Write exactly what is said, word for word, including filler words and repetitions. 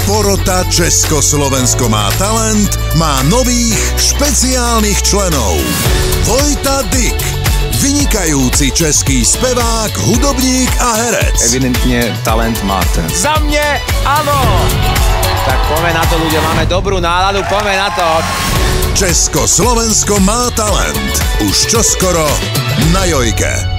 Porota Československo má talent má nových špeciálnych členov. Vojta Dyk, vynikajúci český spevák, hudobník a herec. Evidentne talent máte. Za mne áno! Tak poďme na to, ľudia, máme dobrú náladu, poďme na to. Československo má talent. Už čoskoro na Jojke.